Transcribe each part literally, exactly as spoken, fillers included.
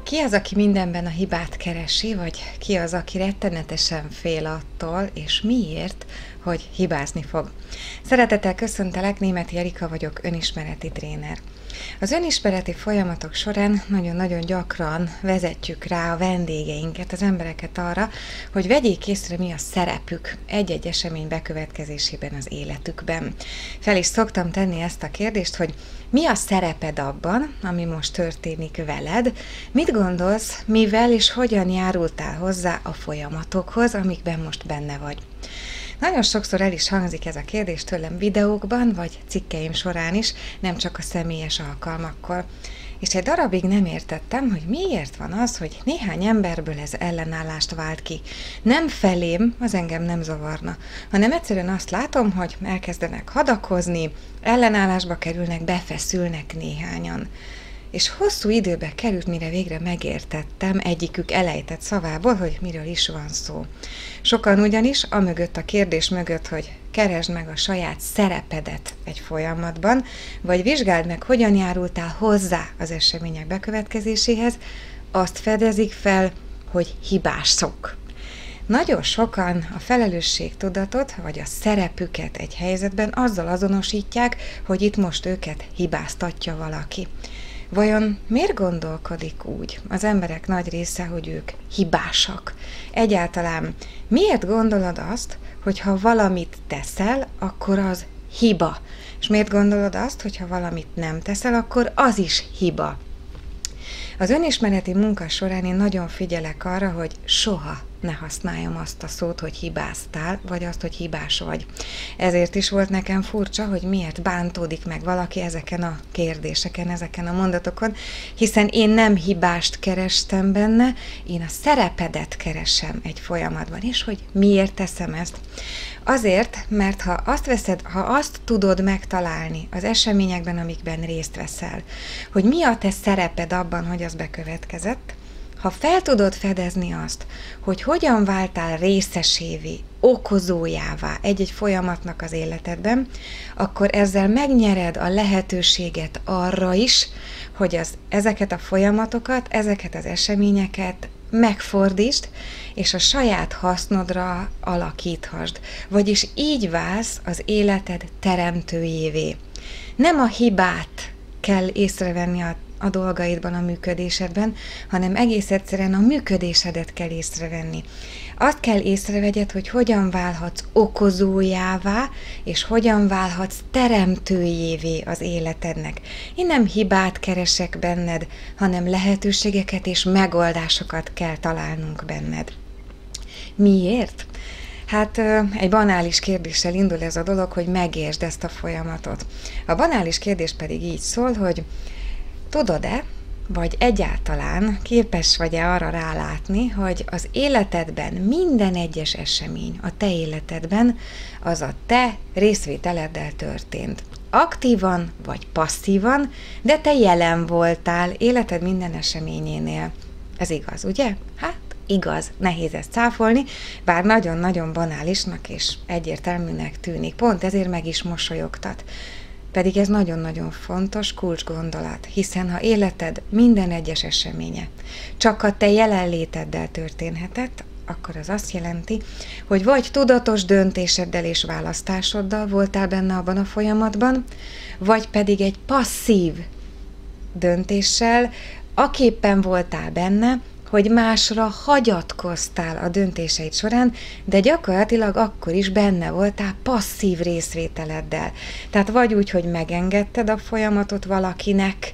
Ki az, aki mindenben a hibát keresi, vagy ki az, aki rettenetesen fél attól, és miért, hogy hibázni fog? Szeretettel köszöntelek, Németh Erika vagyok, önismereti tréner. Az önismereti folyamatok során nagyon-nagyon gyakran vezetjük rá a vendégeinket, az embereket arra, hogy vegyék észre, mi a szerepük egy-egy esemény bekövetkezésében az életükben. Fel is szoktam tenni ezt a kérdést, hogy mi a szereped abban, ami most történik veled, mit gondolsz, mivel és hogyan járultál hozzá a folyamatokhoz, amikben most benne vagy. Nagyon sokszor el is hangzik ez a kérdés tőlem videókban, vagy cikkeim során is, nem csak a személyes alkalmakkor. És egy darabig nem értettem, hogy miért van az, hogy néhány emberből ez ellenállást vált ki. Nem felém, az engem nem zavarna, hanem egyszerűen azt látom, hogy elkezdenek hadakozni, ellenállásba kerülnek, befeszülnek néhányan. És hosszú időbe került, mire végre megértettem egyikük elejtett szavából, hogy miről is van szó. Sokan ugyanis amögött a kérdés mögött, hogy keresd meg a saját szerepedet egy folyamatban, vagy vizsgáld meg, hogyan járultál hozzá az események bekövetkezéséhez, azt fedezik fel, hogy hibások. Nagyon sokan a felelősségtudatot, vagy a szerepüket egy helyzetben azzal azonosítják, hogy itt most őket hibáztatja valaki. Vajon miért gondolkodik úgy az emberek nagy része, hogy ők hibásak? Egyáltalán miért gondolod azt, hogy ha valamit teszel, akkor az hiba? És miért gondolod azt, hogy ha valamit nem teszel, akkor az is hiba? Az önismereti munka során én nagyon figyelek arra, hogy soha ne használjam azt a szót, hogy hibáztál, vagy azt, hogy hibás vagy. Ezért is volt nekem furcsa, hogy miért bántódik meg valaki ezeken a kérdéseken, ezeken a mondatokon, hiszen én nem hibást kerestem benne, én a szerepedet keresem egy folyamatban, és hogy miért teszem ezt. Azért, mert ha azt veszed, ha azt tudod megtalálni az eseményekben, amikben részt veszel, hogy mi a te szereped abban, hogy az bekövetkezett, ha fel tudod fedezni azt, hogy hogyan váltál részesévé, okozójává egy-egy folyamatnak az életedben, akkor ezzel megnyered a lehetőséget arra is, hogy az, ezeket a folyamatokat, ezeket az eseményeket megfordítsd, és a saját hasznodra alakíthasd. Vagyis így válsz az életed teremtőjévé. Nem a hibát kell észrevenni a a dolgaidban, a működésedben, hanem egész egyszerűen a működésedet kell észrevenni. Azt kell észrevegyed, hogy hogyan válhatsz okozójává, és hogyan válhatsz teremtőjévé az életednek. Én nem hibát keresek benned, hanem lehetőségeket és megoldásokat kell találnunk benned. Miért? Hát egy banális kérdéssel indul ez a dolog, hogy megértsd ezt a folyamatot. A banális kérdés pedig így szól, hogy tudod-e, vagy egyáltalán képes vagy-e arra rálátni, hogy az életedben minden egyes esemény, a te életedben, az a te részvételeddel történt. Aktívan vagy passzívan, de te jelen voltál életed minden eseményénél. Ez igaz, ugye? Hát igaz, nehéz ezt cáfolni, bár nagyon-nagyon banálisnak és egyértelműnek tűnik. Pont ezért meg is mosolyogtat. Pedig ez nagyon-nagyon fontos kulcsgondolat, hiszen ha életed minden egyes eseménye csak a te jelenléteddel történhetett, akkor az azt jelenti, hogy vagy tudatos döntéseddel és választásoddal voltál benne abban a folyamatban, vagy pedig egy passzív döntéssel, aképpen voltál benne, hogy másra hagyatkoztál a döntéseid során, de gyakorlatilag akkor is benne voltál passzív részvételeddel. Tehát vagy úgy, hogy megengedted a folyamatot valakinek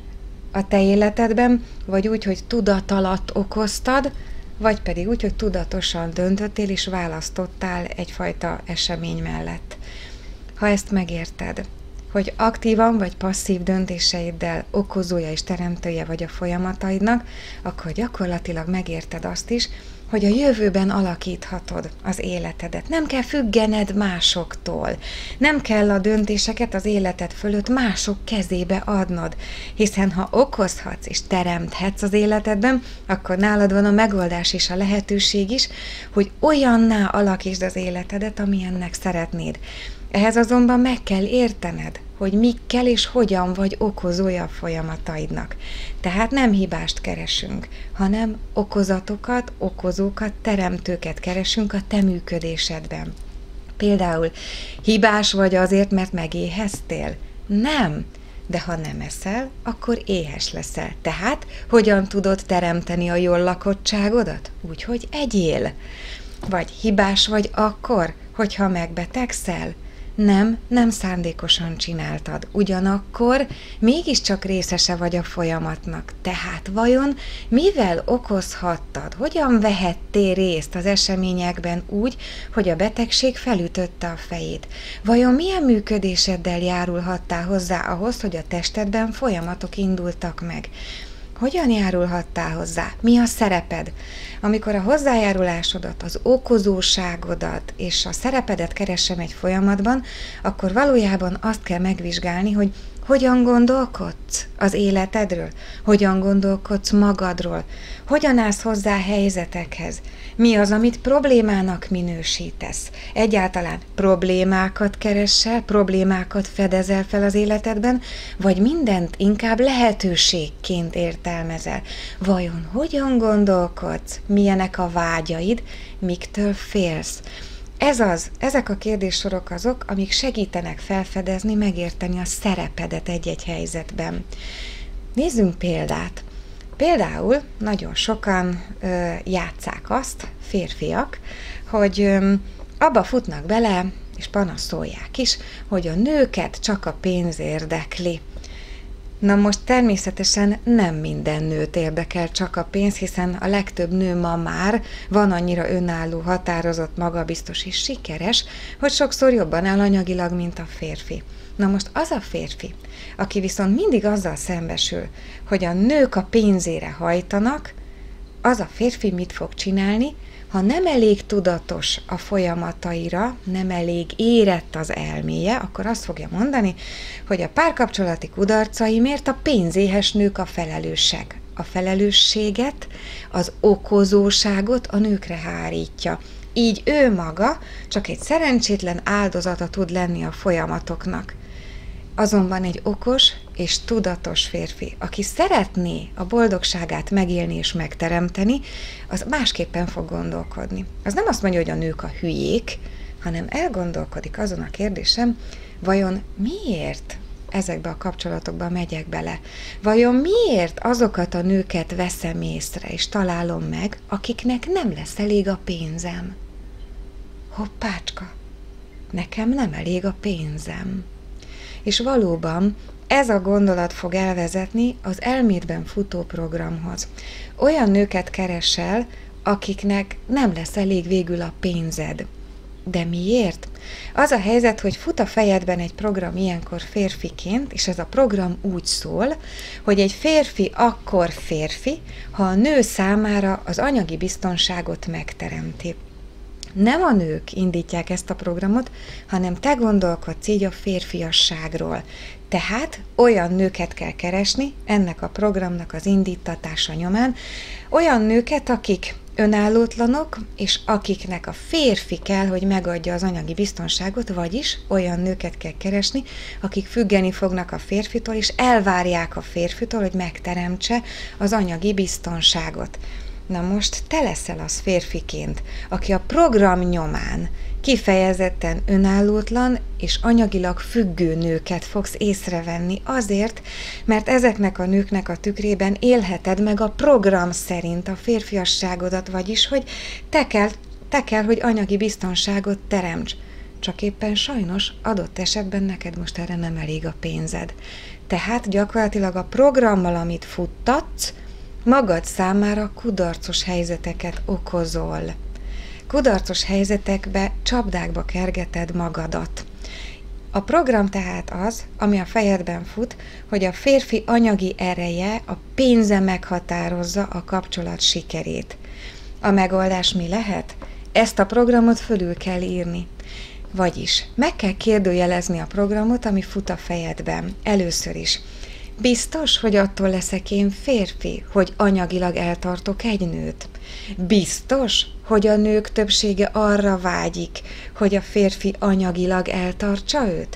a te életedben, vagy úgy, hogy tudat alatt okoztad, vagy pedig úgy, hogy tudatosan döntöttél és választottál egyfajta esemény mellett. Ha ezt megérted, hogy aktívan vagy passzív döntéseiddel okozója és teremtője vagy a folyamataidnak, akkor gyakorlatilag megérted azt is, hogy a jövőben alakíthatod az életedet. Nem kell függened másoktól. Nem kell a döntéseket az életed fölött mások kezébe adnod. Hiszen ha okozhatsz és teremthetsz az életedben, akkor nálad van a megoldás és a lehetőség is, hogy olyanná alakítsd az életedet, amilyennek szeretnéd. Ehhez azonban meg kell értened, hogy mikkel és hogyan vagy okozója a folyamataidnak. Tehát nem hibást keresünk, hanem okozatokat, okozókat, teremtőket keresünk a te működésedben. Például hibás vagy azért, mert megéheztél? Nem. De ha nem eszel, akkor éhes leszel. Tehát hogyan tudod teremteni a jól lakottságodat? Úgy, hogy egyél. Vagy hibás vagy akkor, hogyha megbetegszel? Nem, nem szándékosan csináltad. Ugyanakkor mégiscsak részese vagy a folyamatnak. Tehát vajon mivel okozhattad? Hogyan vehettél részt az eseményekben úgy, hogy a betegség felütötte a fejét? Vajon milyen működéseddel járulhattál hozzá ahhoz, hogy a testedben folyamatok indultak meg? Hogyan járulhattál hozzá? Mi a szereped? Amikor a hozzájárulásodat, az okozóságodat és a szerepedet keresem egy folyamatban, akkor valójában azt kell megvizsgálni, hogy hogyan gondolkodsz az életedről, hogyan gondolkodsz magadról, hogyan állsz hozzá helyzetekhez, mi az, amit problémának minősítesz. Egyáltalán problémákat keresel, problémákat fedezel fel az életedben, vagy mindent inkább lehetőségként értelmezel. Vajon hogyan gondolkodsz, milyenek a vágyaid, miktől félsz? Ez az, ezek a kérdéssorok azok, amik segítenek felfedezni, megérteni a szerepedet egy-egy helyzetben. Nézzünk példát. Például nagyon sokan ö, játsszák azt, férfiak, hogy ö, abba futnak bele, és panaszolják is, hogy a nőket csak a pénz érdekli. Na most természetesen nem minden nőt érdekel csak a pénz, hiszen a legtöbb nő ma már van annyira önálló, határozott, magabiztos és sikeres, hogy sokszor jobban áll anyagilag, mint a férfi. Na most az a férfi, aki viszont mindig azzal szembesül, hogy a nők a pénzére hajtanak, az a férfi mit fog csinálni? Ha nem elég tudatos a folyamataira, nem elég érett az elméje, akkor azt fogja mondani, hogy a párkapcsolati kudarcaimért a pénzéhes nők a felelősek. A felelősséget, az okozóságot a nőkre hárítja. Így ő maga csak egy szerencsétlen áldozata tud lenni a folyamatoknak. Azonban egy okos és tudatos férfi, aki szeretné a boldogságát megélni és megteremteni, az másképpen fog gondolkodni. Az nem azt mondja, hogy a nők a hülyék, hanem elgondolkodik azon a kérdésem, vajon miért ezekbe a kapcsolatokba megyek bele? Vajon miért azokat a nőket veszem észre és találom meg, akiknek nem lesz elég a pénzem? Hoppácska, nekem nem elég a pénzem. És valóban ez a gondolat fog elvezetni az elmédben futó programhoz. Olyan nőket keresel, akiknek nem lesz elég végül a pénzed. De miért? Az a helyzet, hogy fut a fejedben egy program ilyenkor férfiként, és ez a program úgy szól, hogy egy férfi akkor férfi, ha a nő számára az anyagi biztonságot megteremti. Nem a nők indítják ezt a programot, hanem te gondolkodsz így a férfiasságról. Tehát olyan nőket kell keresni ennek a programnak az indítatása nyomán, olyan nőket, akik önállótlanok, és akiknek a férfi kell, hogy megadja az anyagi biztonságot, vagyis olyan nőket kell keresni, akik függeni fognak a férfitól, és elvárják a férfitől, hogy megteremtse az anyagi biztonságot. Na most te leszel az férfiként, aki a program nyomán kifejezetten önállótlan és anyagilag függő nőket fogsz észrevenni azért, mert ezeknek a nőknek a tükrében élheted meg a program szerint a férfiasságodat, vagyis, hogy te kell, te kell, hogy anyagi biztonságot teremts. Csak éppen sajnos adott esetben neked most erre nem elég a pénzed. Tehát gyakorlatilag a programmal, amit futtatsz, magad számára kudarcos helyzeteket okozol. Kudarcos helyzetekbe, csapdákba kergeted magadat. A program tehát az, ami a fejedben fut, hogy a férfi anyagi ereje, a pénze meghatározza a kapcsolat sikerét. A megoldás mi lehet? Ezt a programot fölül kell írni. Vagyis meg kell kérdőjelezni a programot, ami fut a fejedben. Először is. Biztos, hogy attól leszek én férfi, hogy anyagilag eltartok egy nőt? Biztos, hogy a nők többsége arra vágyik, hogy a férfi anyagilag eltartsa őt?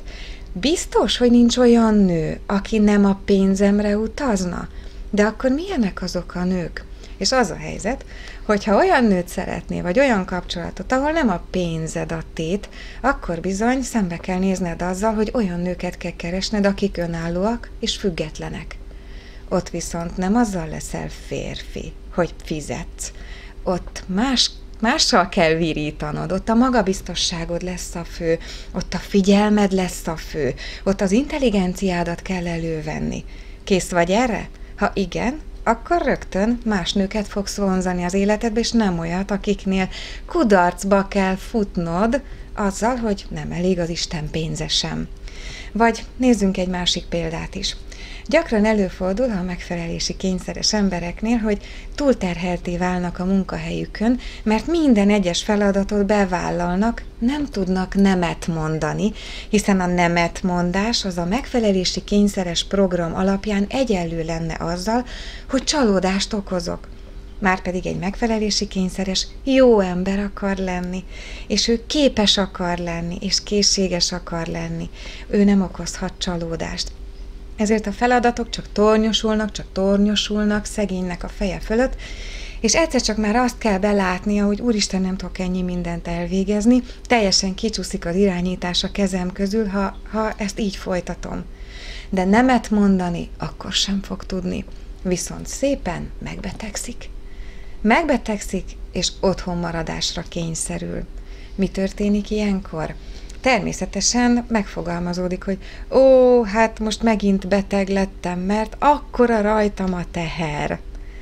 Biztos, hogy nincs olyan nő, aki nem a pénzemre utazna? De akkor milyenek azok a nők? És az a helyzet, hogyha olyan nőt szeretnél, vagy olyan kapcsolatot, ahol nem a pénzed a tét, akkor bizony szembe kell nézned azzal, hogy olyan nőket kell keresned, akik önállóak és függetlenek. Ott viszont nem azzal leszel férfi, hogy fizetsz. Ott más, mással kell virítanod, ott a magabiztosságod lesz a fő, ott a figyelmed lesz a fő, ott az intelligenciádat kell elővenni. Kész vagy erre? Ha igen, akkor rögtön más nőket fogsz vonzani az életedbe, és nem olyat, akiknél kudarcba kell futnod azzal, hogy nem elég az Isten pénze sem. Vagy nézzünk egy másik példát is. Gyakran előfordul a megfelelési kényszeres embereknél, hogy túlterhelté válnak a munkahelyükön, mert minden egyes feladatot bevállalnak, nem tudnak nemet mondani, hiszen a nemet mondás az a megfelelési kényszeres program alapján egyenlő lenne azzal, hogy csalódást okozok. Márpedig egy megfelelési kényszeres jó ember akar lenni, és ő képes akar lenni, és készséges akar lenni. Ő nem okozhat csalódást. Ezért a feladatok csak tornyosulnak, csak tornyosulnak szegénynek a feje fölött, és egyszer csak már azt kell belátnia, hogy úristen, nem tudok ennyi mindent elvégezni, teljesen kicsúszik az irányítás a kezem közül, ha, ha ezt így folytatom. De nemet mondani akkor sem fog tudni, viszont szépen megbetegszik. Megbetegszik, és otthon maradásra kényszerül. Mi történik ilyenkor? Természetesen megfogalmazódik, hogy ó, hát most megint beteg lettem, mert akkora rajtam a teher.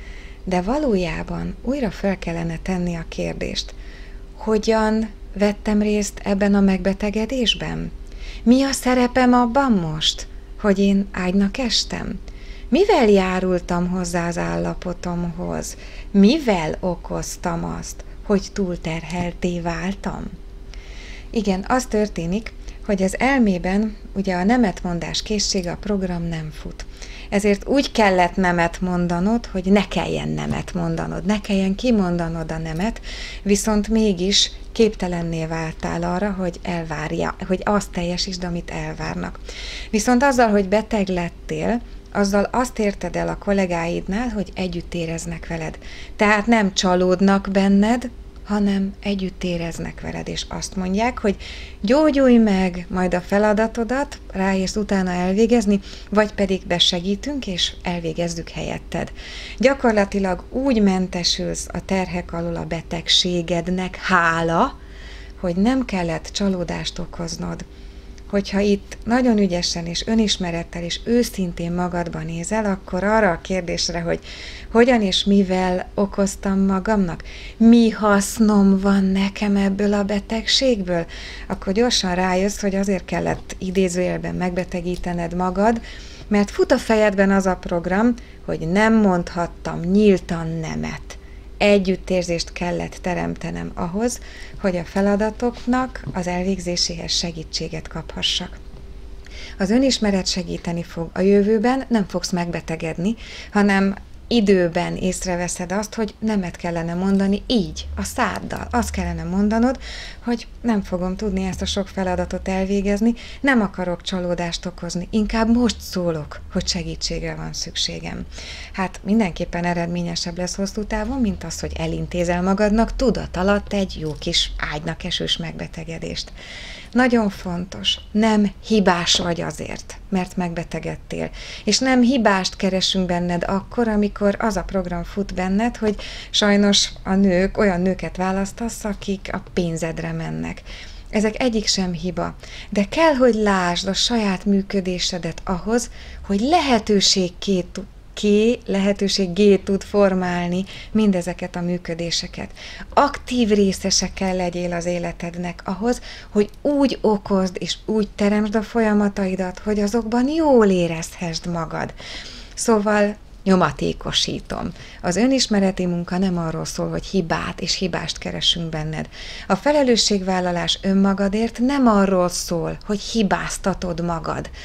De valójában újra fel kellene tenni a kérdést, hogyan vettem részt ebben a megbetegedésben? Mi a szerepem abban most, hogy én ágynak estem? Mivel járultam hozzá az állapotomhoz? Mivel okoztam azt, hogy túlterhelté váltam? Igen, az történik, hogy az elmében ugye a nemetmondás készsége, a program nem fut. Ezért úgy kellett nemet mondanod, hogy ne kelljen nemet mondanod, ne kelljen kimondanod a nemet, viszont mégis képtelenné váltál arra, hogy elvárja, hogy azt teljesítsd, amit elvárnak. Viszont azzal, hogy beteg lettél, azzal azt érted el a kollégáidnál, hogy együtt éreznek veled. Tehát nem csalódnak benned, hanem együtt éreznek veled, és azt mondják, hogy gyógyulj meg, majd a feladatodat ráérsz utána elvégezni, vagy pedig besegítünk, és elvégezzük helyetted. Gyakorlatilag úgy mentesülsz a terhek alól a betegségednek, hála, hogy nem kellett csalódást okoznod. Hogyha itt nagyon ügyesen és önismerettel és őszintén magadban nézel, akkor arra a kérdésre, hogy hogyan és mivel okoztam magamnak, mi hasznom van nekem ebből a betegségből, akkor gyorsan rájössz, hogy azért kellett idézőjelben megbetegítened magad, mert fut a fejedben az a program, hogy nem mondhattam nyíltan nemet. Együttérzést kellett teremtenem ahhoz, hogy a feladatoknak az elvégzéséhez segítséget kaphassak. Az önismeret segíteni fog a jövőben, nem fogsz megbetegedni, hanem időben észreveszed azt, hogy nemet kellene mondani így, a száddal. Azt kellene mondanod, hogy nem fogom tudni ezt a sok feladatot elvégezni, nem akarok csalódást okozni, inkább most szólok, hogy segítségre van szükségem. Hát mindenképpen eredményesebb lesz hosszú távon, mint az, hogy elintézel magadnak tudat alatt egy jó kis ágynak esős megbetegedést. Nagyon fontos, nem hibás vagy azért, mert megbetegedtél. És nem hibást keresünk benned akkor, amikor az a program fut benned, hogy sajnos a nők, olyan nőket választasz, akik a pénzedre mennek. Ezek egyik sem hiba, de kell, hogy lásd a saját működésedet ahhoz, hogy lehetőségként ki lehetőséggé tud formálni mindezeket a működéseket. Aktív részese kell legyél az életednek ahhoz, hogy úgy okozd és úgy teremtsd a folyamataidat, hogy azokban jól érezhessd magad. Szóval nyomatékosítom. Az önismereti munka nem arról szól, hogy hibát és hibást keresünk benned. A felelősségvállalás önmagadért nem arról szól, hogy hibáztatod magad,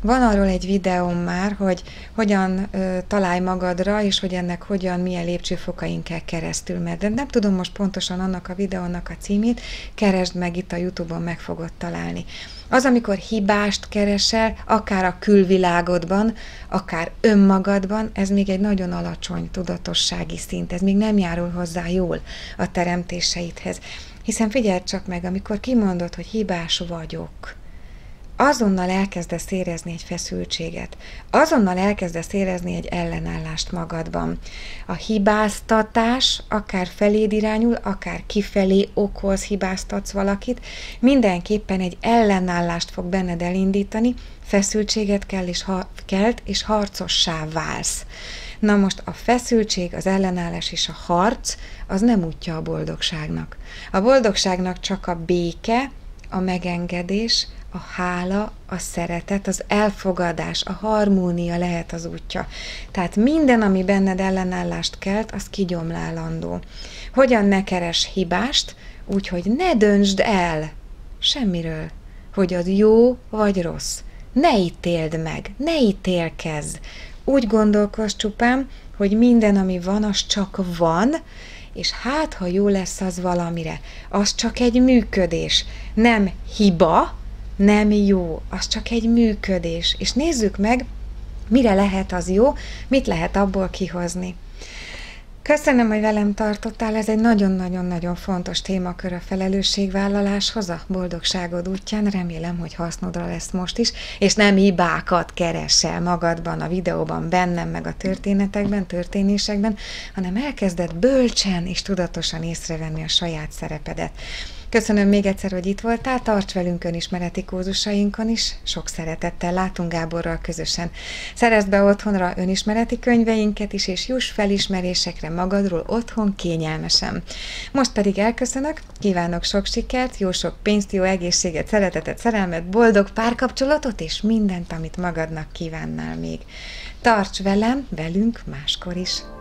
Van arról egy videóm már, hogy hogyan ö, találj magadra, és hogy ennek hogyan, milyen lépcsőfokain kell keresztül menni. De nem tudom most pontosan annak a videónak a címét, keresd meg, itt a YouTube-on meg fogod találni. Az, amikor hibást keresel, akár a külvilágodban, akár önmagadban, ez még egy nagyon alacsony tudatossági szint, ez még nem járul hozzá jól a teremtéseidhez. Hiszen figyeld csak meg, amikor kimondod, hogy hibás vagyok, azonnal elkezdesz érezni egy feszültséget, azonnal elkezdesz érezni egy ellenállást magadban. A hibáztatás akár feléd irányul, akár kifelé okoz, hibáztatsz valakit, mindenképpen egy ellenállást fog benned elindítani, feszültséget kell és ha- kelt, és harcossá válsz. Na most a feszültség, az ellenállás és a harc, az nem útja a boldogságnak. A boldogságnak csak a béke, a megengedés, a hála, a szeretet, az elfogadás, a harmónia lehet az útja. Tehát minden, ami benned ellenállást kelt, az kigyomlálandó. Hogyan ne keres hibást, úgyhogy ne döntsd el semmiről, hogy az jó vagy rossz. Ne ítéld meg, ne ítélkezz. Úgy gondolkozz csupán, hogy minden, ami van, az csak van, és hát, ha jó lesz az valamire, az csak egy működés, nem hiba, nem jó, az csak egy működés. És nézzük meg, mire lehet az jó, mit lehet abból kihozni. Köszönöm, hogy velem tartottál, ez egy nagyon-nagyon-nagyon fontos témakör a felelősségvállaláshoz, a boldogságod útján, remélem, hogy hasznodra lesz most is, és nem hibákat keresel magadban, a videóban, bennem, meg a történetekben, történésekben, hanem elkezded bölcsen és tudatosan észrevenni a saját szerepedet. Köszönöm még egyszer, hogy itt voltál, tarts velünk önismereti kurzusainkon is, sok szeretettel látunk Gáborral közösen. Szerezd be otthonra önismereti könyveinket is, és juss felismerésekre magadról otthon kényelmesen. Most pedig elköszönök, kívánok sok sikert, jó sok pénzt, jó egészséget, szeretetet, szerelmet, boldog párkapcsolatot, és mindent, amit magadnak kívánnál még. Tarts velem, velünk máskor is!